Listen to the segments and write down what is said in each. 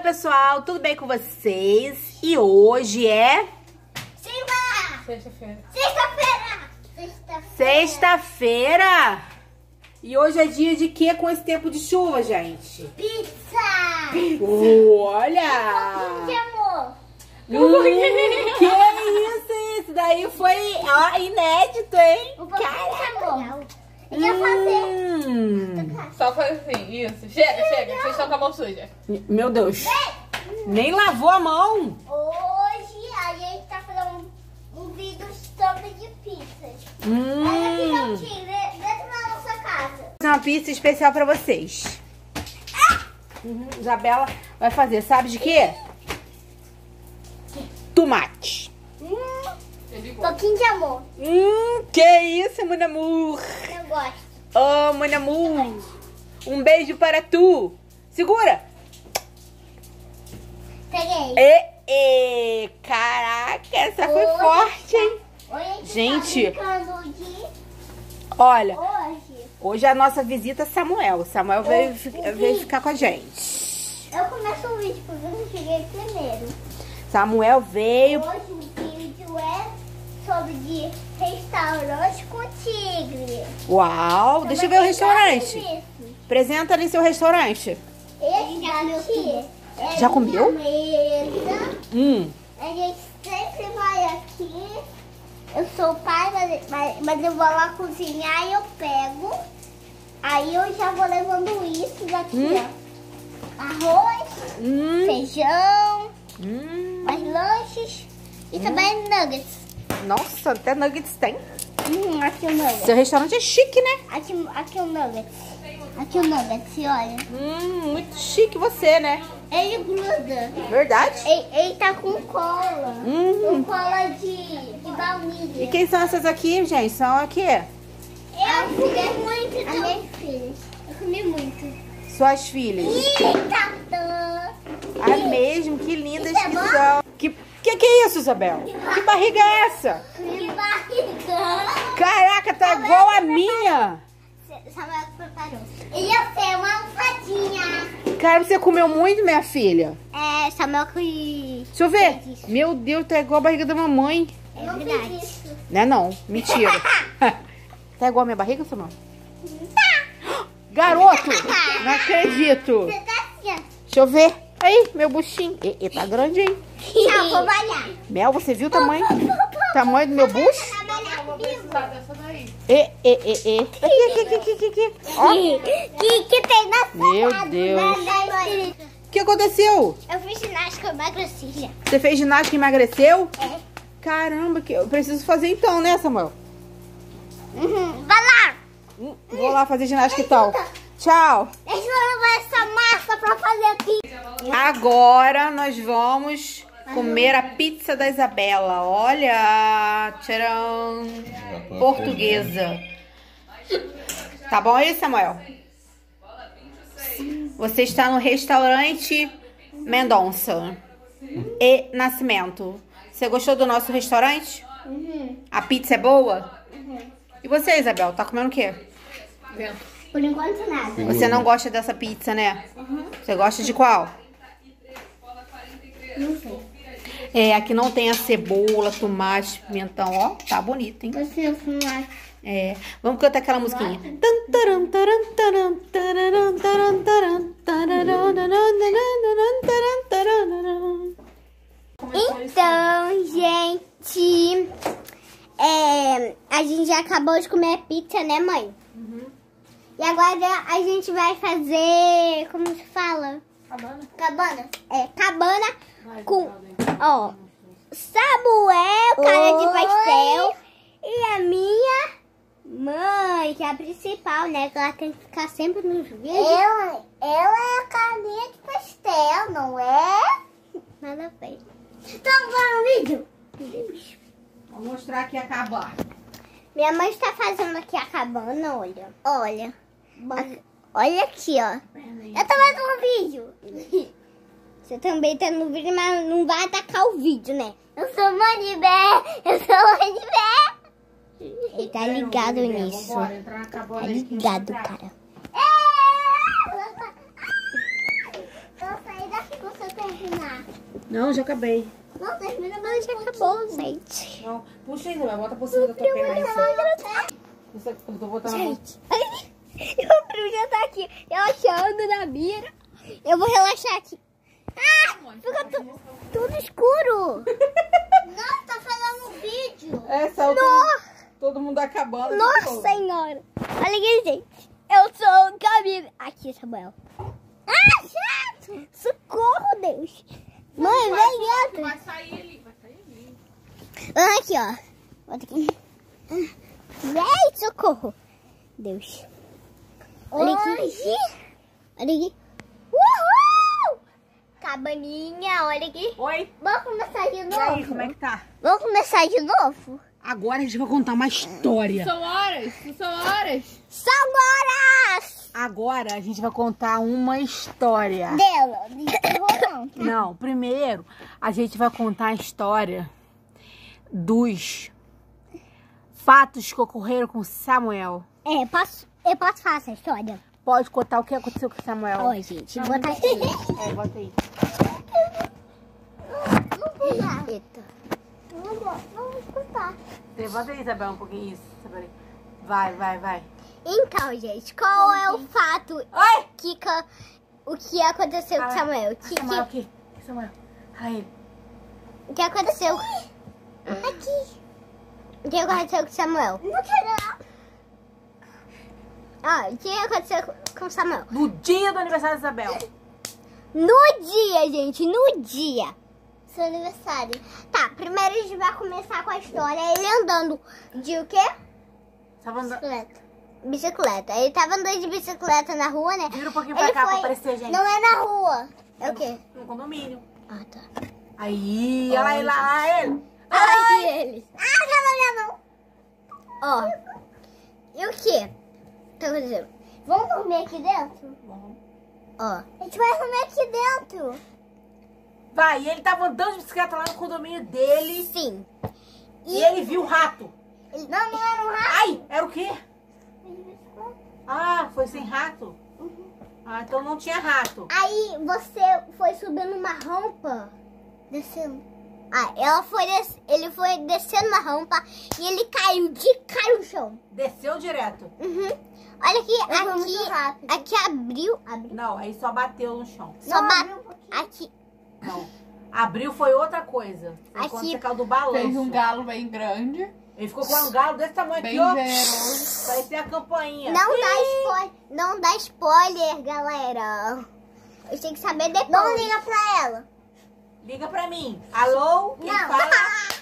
pessoal, tudo bem com vocês? E hoje é... Sexta-feira. Sexta-feira! E hoje é dia de quê com esse tempo de chuva, gente? Pizza! Olha! De amor! Que isso? Isso daí foi inédito, hein? Um pouquinho de amor! Eu ia fazer! Só faz assim, isso. Chega. Vocês estão com a mão suja. Meu Deus! Nem lavou a mão! Hoje a gente tá fazendo um vídeo sobre de pizzas. Olha aqui, não tira, dentro da nossa casa. Vou fazer uma pizza especial pra vocês. Isabela vai fazer, sabe de quê? Tomate. Pouquinho de amor. Que isso, mon amour? Eu gosto. Oh, mon amour. Um beijo para tu. Segura. Peguei. Caraca, essa foi forte, hein? Hoje a Gente. tá brincando de Olha, hoje. hoje é a nossa visita Samuel. Samuel veio ficar com a gente. Eu começo o vídeo porque eu cheguei primeiro. Samuel veio. Hoje o vídeo é sobre de restaurante com tigre. Uau, deixa eu ver o restaurante. Apresenta ali seu restaurante. Esse aqui é Já comeu? minha mesa. A gente sempre vai aqui. Eu sou o pai, mas eu vou lá cozinhar e eu pego. Aí eu já vou levando isso daqui, ó. Arroz, feijão, mais lanches e também nuggets. Nossa, até nuggets tem. Aqui o nuggets. Seu restaurante é chique, né? Aqui o nuggets. Aqui o nuggets, olha. Muito chique você, né? Ele gruda. Verdade? Ele tá com cola. Com cola de baunilha. E quem são essas aqui, gente? São aqui? Eu comi muito. As minhas filhas. Eu comi muito. Suas filhas. Eita! Ah, mesmo? Que lindas Isso é que bom? são. Que é isso, Isabel? Que barriga é essa? Que barriga! Caraca, tá igual a minha. Samuel preparou. E eu sei uma almofadinha. Cara, você comeu muito, minha filha? É, Samuel que... Deixa eu ver. Meu Deus, tá igual a barriga da mamãe. É verdade. Não é não, mentira. Tá igual a minha barriga, Samuel? Garoto, não acredito. Você tá assim, ó. Deixa eu ver. Aí, meu buchinho. Tá grande, hein? Tchau, vou malhar. Mel, você viu o tamanho? Tamanho do meu bucho? Dessa daí. Aqui. Ó. Que tem na Meu sala, Deus. né? O que aconteceu? Eu fiz ginástica, eu emagreci. Você fez ginástica e emagreceu? É. Caramba, que eu preciso fazer então, né, Samuel? Vai lá. Vou lá fazer ginástica então. Tchau. Deixa eu levar essa massa pra fazer aqui. Agora nós vamos comer a pizza da Isabela. Olha, tcharam, portuguesa. Tá bom aí, Samuel? Você está no restaurante Mendonça e Nascimento. Você gostou do nosso restaurante? A pizza é boa? E você, Isabel, tá comendo o quê? Por enquanto nada. Você não gosta dessa pizza, né? Você gosta de qual? Não sei. É, aqui não tem a cebola, tomate, pimentão, ó. Tá bonito, hein? Você não fumar. É. Vamos cantar aquela musiquinha. Então, gente, a gente já acabou de comer a pizza, né, mãe? E agora a gente vai fazer, como se fala? Cabana. É, cabana com, ó, Samuel, cara de pastel, e a minha mãe, que é a principal, né? Que ela tem que ficar sempre nos vídeos. Ela é a carinha de pastel, não é? Nada a ver. Então, vamos no vídeo? Deus. Vou mostrar aqui a cabana. Minha mãe está fazendo aqui a cabana, olha. Olha. Olha aqui, ó. Eu tô fazendo um vídeo. Você também tá no vídeo, mas não vai atacar o vídeo, né? Eu sou Manibé. Ele tá ligado nisso. Tá ligado, cara. Eu saí daqui, você tem Não, já acabei. Não, termina, mas já acabou, gente. Não, puxa aí, Isabel. Bota por cima da tua perna aí. Eu tô botando a mão. Gente, o Bruno já tá aqui relaxando na mira. Eu vou relaxar aqui. Ah, fica tudo escuro. Não, tá falando vídeo. É, só todo mundo acabando. Nossa senhora. Olha aqui, gente. Eu sou o Camilo. Aqui, Samuel. Ah, chato. Socorro, Deus. Mãe, vem dentro. Vai sair ali, vai sair ali. Aqui, ó. Bota aqui. Vem, socorro. Deus. Olha aqui. Olha aqui. Uhul! Cabaninha, olha aqui. Oi. Vamos começar de E novo? aí, como é que tá? Vamos começar de novo? Agora a gente vai contar uma história. São horas, são horas. São horas! Agora a gente vai contar uma história. Dela, de terror não. Não, primeiro a gente vai contar a história dos fatos que ocorreram com Samuel. Eu posso falar essa história? Pode contar o que aconteceu com Samuel. Oi, gente, vou botar aqui. É, bota aí. Não vou dar. Eita. Vamos escutar. Levanta aí, Isabel, um pouquinho isso. Isabel. Vai. Então, gente, qual é o fato Oi! o que aconteceu com Samuel? Samuel aqui. Samuel. Aí. O que aconteceu? Aqui. O que aconteceu com Samuel? Não quero. O que aconteceu com Samuel? No dia do aniversário da Isabel. No dia, gente, no dia. Seu aniversário. Tá, primeiro a gente vai começar com a história. Ele andando de o quê? Tava andando. Bicicleta. Ele tava andando de bicicleta na rua, né? Vira um pouquinho pra cá pra aparecer, gente. Não é na rua. É o quê? No condomínio. Ah, tá. Aí, olha lá ele. Ai, eles. Já não. Ó. E o quê? Tá acontecendo? Vamos dormir aqui dentro? Bom. Ó. A gente vai dormir aqui dentro. Vai, e ele tava andando de bicicleta lá no condomínio dele. Sim. E ele viu o rato. Não era um rato. Ai, era o quê? Ah, foi sem rato? Ah, então não tinha rato. Aí você foi subindo uma rampa. Descendo. Ele foi descendo uma rampa e ele caiu de cara no chão. Desceu direto. Uhum. Olha aqui abriu. Não, aí só bateu no chão. Só bateu. Aqui. Não. Abriu foi outra coisa. Foi quando Aqui você caiu do balanço. Fez um galo bem grande, Ele ficou com um galo desse tamanho bem aqui, ó. generoso. Parecia a campainha. Não dá spoiler, galera. Eu tenho que saber depois. Não liga pra ela. Liga pra mim. Alô? Quem fala?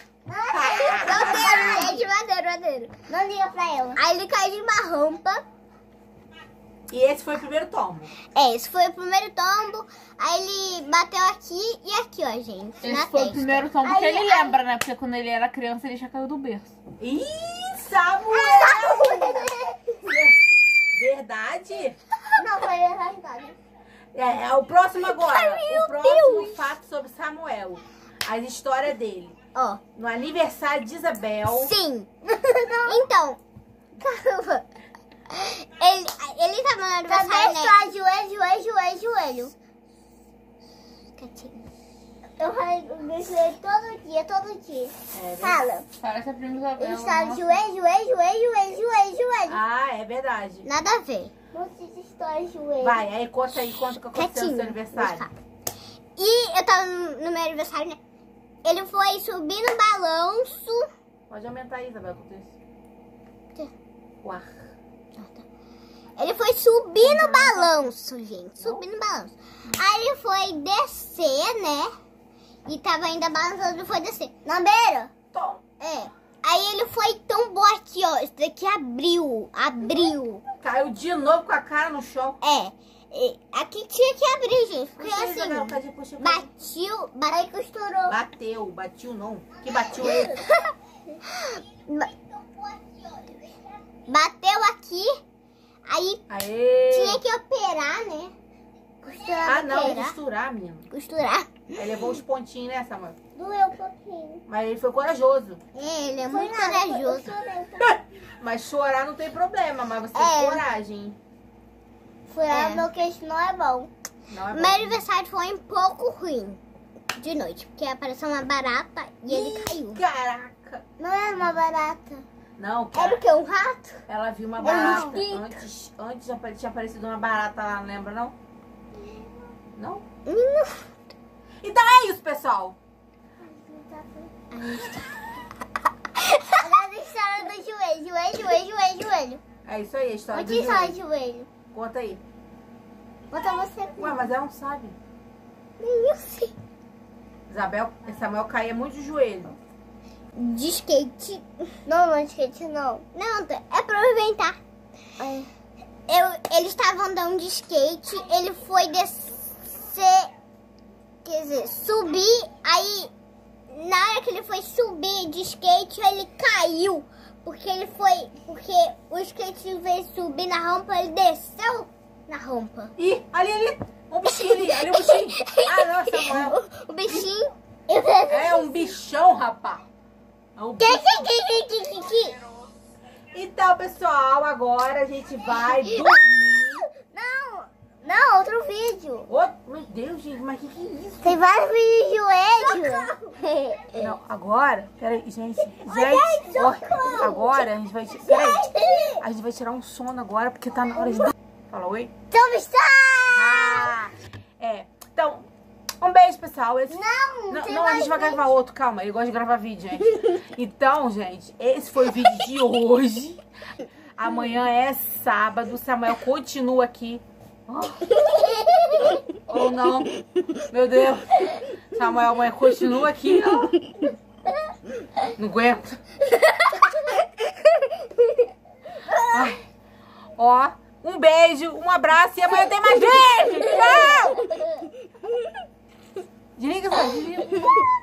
Madeiro. Não liga pra ela. Aí ele caiu de uma rampa. E esse foi o primeiro tombo. Esse foi o primeiro tombo. Aí ele bateu aqui e aqui, ó, gente. Esse na foi testa. o primeiro tombo que ele lembra, né? Porque quando ele era criança, ele já caiu do berço. Ih, Samuel! Verdade? Não, foi verdade. É o próximo agora. O próximo fato sobre Samuel. As histórias dele. Ó. No aniversário de Isabel. Sim. Então, caramba. Ele tava no aniversário, né? Joelho. Quietinho. Eu falei todo dia. Fala. Parece a prima Isabel. Está nossa. joelho. Ah, é verdade. Nada a ver. Joelho. Vai, aí conta o que aconteceu no seu aniversário. E eu tava no meu aniversário, né? Ele foi subir no balanço. Pode aumentar aí, Isabel, tudo isso. O ar. Ele foi subir no balanço, gente. Subir no balanço. Aí ele foi descer, né? E tava ainda balançando e foi descer. Na beira? Tom. É. Aí ele foi tão bom aqui, ó. Isso daqui abriu. Caiu de novo com a cara no chão. É. Aqui tinha que abrir, gente. Porque Puxa aí, assim, Isabel, cadê? Puxa, bateu, costurou. Bateu não. Que bateu ele? Bateu aqui. Aí Aê. tinha que operar, né? Ah, não, costurar, menino. Costurar. Ele levou os pontinhos, né, Samuel? Doeu um pouquinho. Mas ele foi corajoso. Ele é muito corajoso. Mas chorar não tem problema, mas você tem coragem. Furar meu queixo não é bom. Não é Meu bom. aniversário foi um pouco ruim. de noite. Porque apareceu uma barata e ele caiu. Caraca. Não era uma barata. Não, cara. Era o quê? Um rato? Ela viu uma barata. mosquito. Antes tinha aparecido uma barata lá, não lembra, não? Não? Não. Então é isso, pessoal. Agora a história do joelho. É isso aí, a história do Onde está o joelho. joelho? Conta aí. Bota você. Ué, mas ela não sabe. Eu sei. Samuel caía muito de joelho. De skate. Não é de skate, não. Não, é pra eu inventar. Ele estava andando de skate, ele foi descer, quer dizer, subir, aí na hora que ele foi subir de skate, ele caiu. Porque o skate, em vez de subir na rampa, ele desceu na rampa. Ih, ali, um bichinho ali o bichinho. Ah, não, Samuel. O bichinho... É um bichão, rapaz. É um bicho. Então, pessoal, agora a gente vai dormir. Não, outro vídeo. Meu Deus, gente, mas que é isso? Tem vários vídeos de joelho. Não, agora, peraí, gente, ó, agora a gente vai, peraí, a gente vai tirar um sono agora, porque tá na hora de dormir. Fala oi. Então, um beijo, pessoal. Não, a gente vai gravar outro, calma, ele gosta de gravar vídeo, gente. Então, gente, esse foi o vídeo de hoje. Amanhã é sábado, o Samuel continua aqui. Ou não, meu Deus. Samuel, amanhã continua aqui. Não aguento. Ai. Ó, um beijo, um abraço e amanhã tem mais vídeo. Tchau! Desliga, desliga.